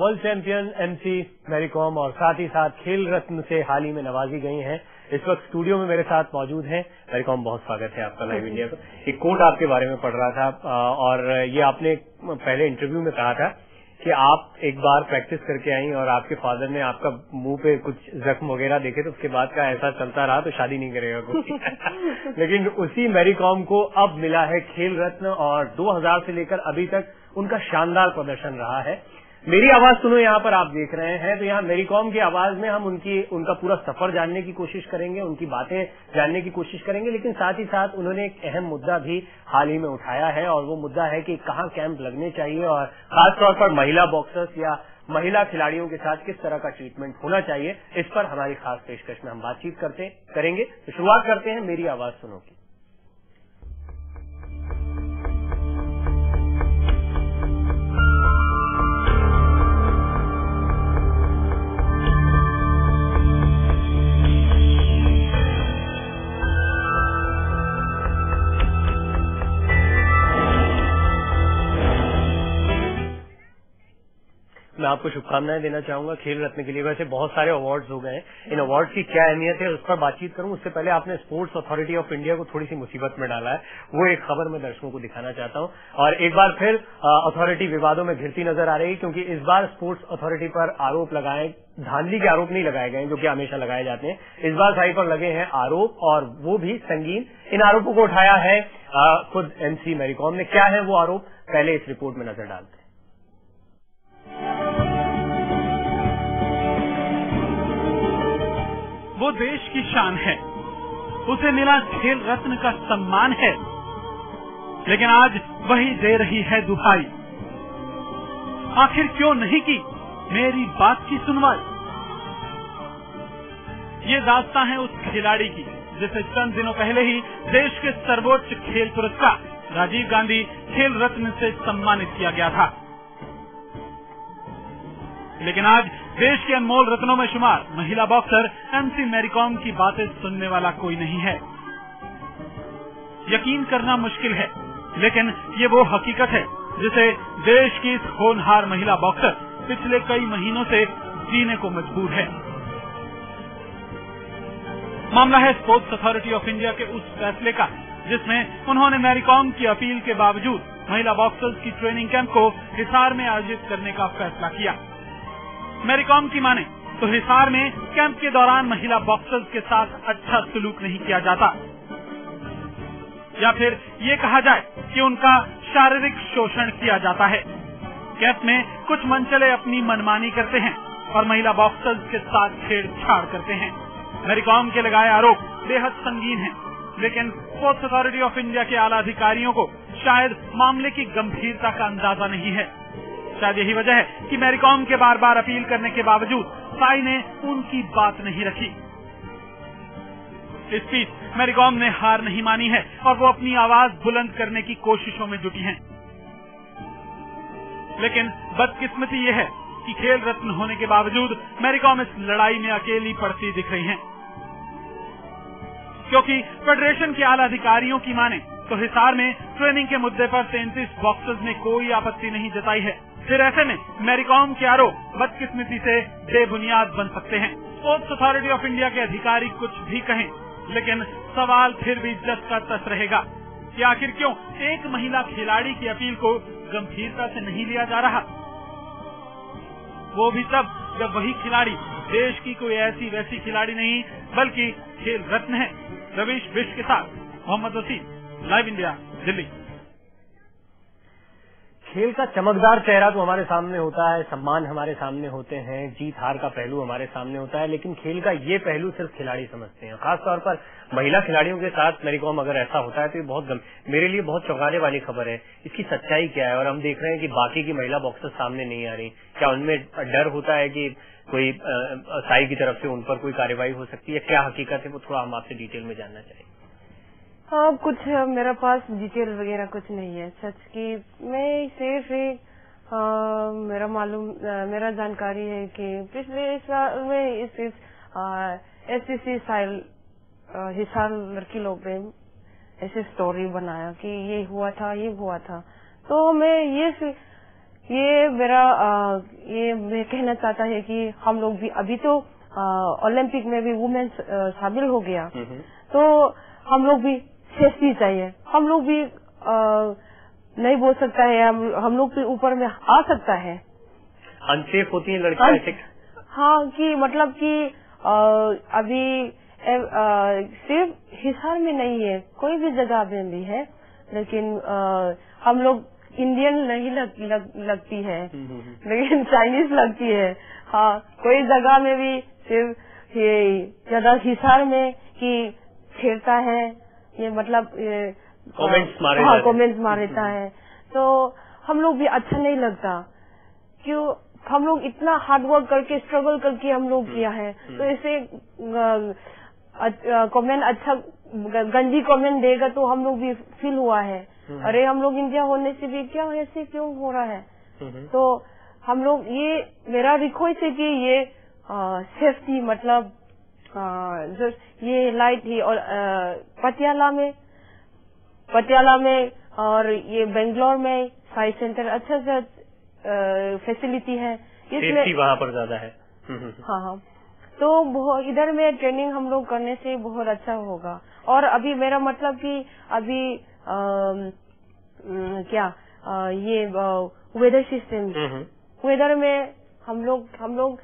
World champion MC Mary Kom और साथ ही साथ खेल रत्न से हाल ही में नवाजी गई हैं। इस वक्त स्टूडियो में मेरे साथ मौजूद हैं। मैरी कॉम, बहुत स्वागत है आपका लाइव इंडिया पर। एक कोट आपके बारे में पढ़ रहा था और ये आपने पहले इंटरव्यू में कहा था कि आप एक बार प्रैक्टिस करके आई और आपके फादर ने आपका मुंह पे कुछ जख्म वगैरह देखे तो उसके बाद का ऐसा चलता रहा तो शादी नहीं करेगा कोई। लेकिन उसी मैरी कॉम को अब मिला है खेल रत्न और 2000 से लेकर अभी तक उनका शानदार प्रदर्शन रहा है। मेरी आवाज सुनो यहाँ पर आप देख रहे हैं तो यहाँ मैरी कॉम की आवाज में हम उनका पूरा सफर जानने की कोशिश करेंगे, उनकी बातें जानने की कोशिश करेंगे, लेकिन साथ ही साथ उन्होंने एक अहम मुद्दा भी हाल ही में उठाया है और वो मुद्दा है कि कहाँ कैंप लगने चाहिए और खासतौर पर महिला बॉक्सर्स या महिला खिलाड़ियों के साथ किस तरह का ट्रीटमेंट होना चाहिए। इस पर हमारी खास पेशकश में हम बातचीत करेंगे। तो शुरुआत करते हैं मेरी आवाज सुनो की। मैं आपको शुभकामनाएं देना चाहूंगा खेल रत्न के लिए। वैसे बहुत सारे अवार्ड्स हो गए हैं, इन अवार्ड्स की क्या अहमियत है उस पर बातचीत करूं उससे पहले आपने स्पोर्ट्स अथॉरिटी ऑफ इंडिया को थोड़ी सी मुसीबत में डाला है, वो एक खबर मैं दर्शकों को दिखाना चाहता हूं। और एक बार फिर अथॉरिटी विवादों में घिरती नजर आ रही है क्योंकि इस बार स्पोर्ट्स अथॉरिटी पर आरोप लगाए, धांधली के आरोप नहीं लगाए गए जो कि हमेशा लगाए जाते हैं। इस बार साई पर लगे हैं आरोप और वो भी संगीन। इन आरोपों को उठाया है खुद एमसी मैरी कॉम ने। क्या है वो आरोप, पहले इस रिपोर्ट में नजर डालते हैं। वो देश की शान है, उसे मिला खेल रत्न का सम्मान है, लेकिन आज वही दे रही है दुहाई। आखिर क्यों नहीं की मेरी बात की सुनवाई। ये दास्तां है उस खिलाड़ी की जिसे चंद दिनों पहले ही देश के सर्वोच्च खेल पुरस्कार राजीव गांधी खेल रत्न से सम्मानित किया गया था। लेकिन आज देश के अनमोल रत्नों में शुमार महिला बॉक्सर एमसी मैरी कॉम की बातें सुनने वाला कोई नहीं है। यकीन करना मुश्किल है, लेकिन ये वो हकीकत है जिसे देश की इस होनहार महिला बॉक्सर पिछले कई महीनों से जीने को मजबूर है। मामला है स्पोर्ट्स अथॉरिटी ऑफ इंडिया के उस फैसले का जिसमें उन्होंने मैरी कॉम की अपील के बावजूद महिला बॉक्सर्स की ट्रेनिंग कैंप को हिसार में आयोजित करने का फैसला किया। मैरी कॉम की माने तो हिसार में कैंप के दौरान महिला बॉक्सर्स के साथ अच्छा सलूक नहीं किया जाता, या फिर ये कहा जाए कि उनका शारीरिक शोषण किया जाता है। कैंप में कुछ मनचले अपनी मनमानी करते हैं और महिला बॉक्सर्स के साथ छेड़छाड़ करते हैं। मैरी कॉम के लगाए आरोप बेहद संगीन हैं, लेकिन स्पोर्ट्स अथॉरिटी ऑफ इंडिया के आला अधिकारियों को शायद मामले की गंभीरता का अंदाजा नहीं है। शायद यही वजह है कि मैरी कॉम के बार बार अपील करने के बावजूद साई ने उनकी बात नहीं रखी। इस बीच मैरी कॉम ने हार नहीं मानी है और वो अपनी आवाज बुलंद करने की कोशिशों में जुटी हैं। लेकिन बदकिस्मती ये है कि खेल रत्न होने के बावजूद मैरी कॉम इस लड़ाई में अकेली पड़ती दिख रही हैं, क्योंकि फेडरेशन के आला अधिकारियों की माने तो हिसार में ट्रेनिंग के मुद्दे पर 33 बॉक्सर्स ने कोई आपत्ति नहीं जताई है। फिर ऐसे में मैरी कॉम के आरोप बदकिस्मती से बेबुनियाद बन सकते हैं। स्पोर्ट्स अथॉरिटी ऑफ इंडिया के अधिकारी कुछ भी कहें, लेकिन सवाल फिर भी जस का तस रहेगा कि आखिर क्यों एक महिला खिलाड़ी की अपील को गंभीरता से नहीं लिया जा रहा, वो भी तब जब वही खिलाड़ी देश की कोई ऐसी वैसी खिलाड़ी नहीं बल्कि खेल रत्न है। रवीश बिष्ट के साथ मोहम्मद वसीम, लाइव इंडिया, दिल्ली। खेल का चमकदार चेहरा तो हमारे सामने होता है, सम्मान हमारे सामने होते हैं, जीत हार का पहलू हमारे सामने होता है, लेकिन खेल का ये पहलू सिर्फ खिलाड़ी समझते हैं। खासतौर पर महिला खिलाड़ियों के साथ मैरी कॉम अगर ऐसा होता है तो ये मेरे लिए बहुत चौंकाने वाली खबर है। इसकी सच्चाई क्या है और हम देख रहे हैं कि बाकी की महिला बॉक्सर्स सामने नहीं आ रही। क्या उनमें डर होता है कि कोई साई की तरफ से उन पर कोई कार्रवाई हो सकती है? क्या हकीकत है वो थोड़ा हम आपसे डिटेल में जानना चाहेंगे। हाँ, कुछ मेरे पास डिटेल वगैरह कुछ नहीं है सच की। मैं सिर्फ एक मेरा जानकारी है कि पिछले साल में SCC साइल हिसार लड़की लोग ने ऐसे स्टोरी बनाया कि ये हुआ था। तो मैं ये ये मैं कहना चाहता है कि हम लोग भी अभी तो ओलंपिक में भी वुमेन शामिल हो गया, तो हम लोग भी सेफ्टी चाहिए। हम लोग भी नहीं बोल सकता है, हम लोग भी ऊपर में आ सकता है। अनसेफ होती है लड़कियां ऐसे? हाँ, कि मतलब कि अभी सिर्फ हिसार में नहीं है, कोई भी जगह में भी है, लेकिन हम लोग इंडियन नहीं लगती है, लेकिन चाइनीज लगती है। हाँ, कोई जगह में भी सिर्फ ये ज्यादा हिसार में कि छेड़ता है, ये मतलब कमेंट्स मारता है, तो हम लोग भी अच्छा नहीं लगता। क्यों? हम लोग इतना हार्ड वर्क करके स्ट्रगल करके हम लोग किया है, तो इसे कमेंट अच्छा गंदी कमेंट देगा तो हम लोग भी फील हुआ है, अरे हम लोग इंडिया होने से भी क्या ऐसे क्यों हो रहा है। तो हम लोग ये मेरा रिक्वेस्ट है कि ये सेफ्टी मतलब जो ये लाइट ही और पटियाला में और ये बेंगलोर में साइंस सेंटर अच्छा से फैसिलिटी है, इसमें वहाँ पर ज्यादा है। हाँ, तो इधर में ट्रेनिंग हम लोग करने से बहुत अच्छा होगा। और अभी मेरा मतलब कि अभी ये वेदर सिस्टम, वेदर में हम लोग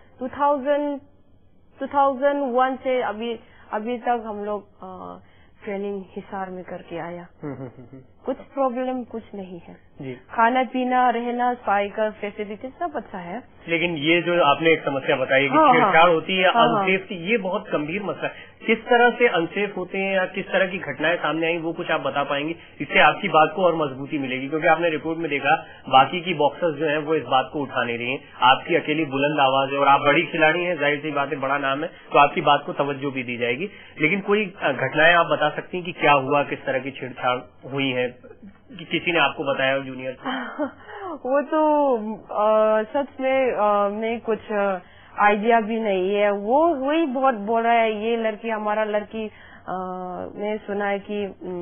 2001 से अभी तक हम लोग ट्रेनिंग हिसार में करके आया। कुछ प्रॉब्लम कुछ नहीं है जी। खाना पीना रहना सफाई का फैसिलिटी सब अच्छा है। लेकिन ये जो आपने एक समस्या बताई कि छेड़छाड़ होती है, अनसेफ, ये बहुत गंभीर मसला है। किस तरह से अनसेफ होते हैं या किस तरह की घटनाएं सामने आई, वो कुछ आप बता पाएंगे? इससे आपकी बात को और मजबूती मिलेगी, क्योंकि आपने रिपोर्ट में देखा बाकी की बॉक्सर्स जो हैं वो इस बात को उठा नहीं रही हैं। आपकी अकेली बुलंद आवाज है और आप बड़ी खिलाड़ी हैं, जाहिर सी बात है, बड़ा नाम है, तो आपकी बात को तवज्जो भी दी जाएगी। लेकिन कोई घटनाएं आप बता सकती हैं कि क्या हुआ, किस तरह की छेड़छाड़ हुई है, कि किसी ने आपको बताया जूनियर? वो तो सच में मैं कुछ आइडिया भी नहीं है। वो वही बहुत बोल रहा है ये लड़की हमारा लड़की। मैं सुना है कि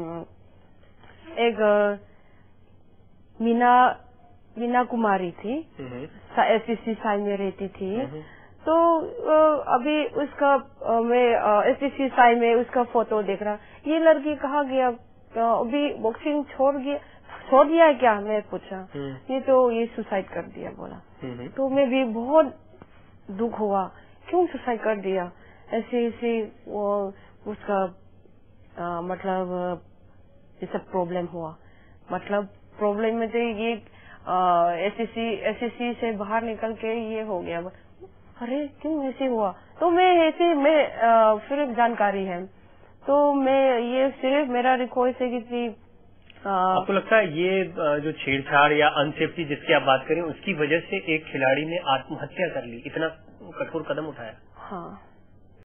एक मीना कुमारी थी, SCC साई में रहती थी, तो अभी उसका मैं SCC साई में उसका फोटो देख रहा, ये लड़की कहाँ गया, अभी बॉक्सिंग छोड़ दिया है क्या, मैं पूछा। ये तो ये सुसाइड कर दिया बोला। तो मैं भी बहुत दुख हुआ, क्यों सुसाइड कर दिया, ऐसे वो उसका मतलब ये सब प्रॉब्लम हुआ, मतलब प्रॉब्लम में तो ये SCC से बाहर निकल के ये हो गया। अरे क्यों ऐसे हुआ, तो मैं सिर्फ जानकारी है, तो मैं ये सिर्फ मेरा रिक्वेस्ट है कि आपको लगता है ये जो छेड़छाड़ या अनसेफ्टी जिसकी आप बात करें उसकी वजह से एक खिलाड़ी ने आत्महत्या कर ली, इतना कठोर कदम उठाया? हाँ।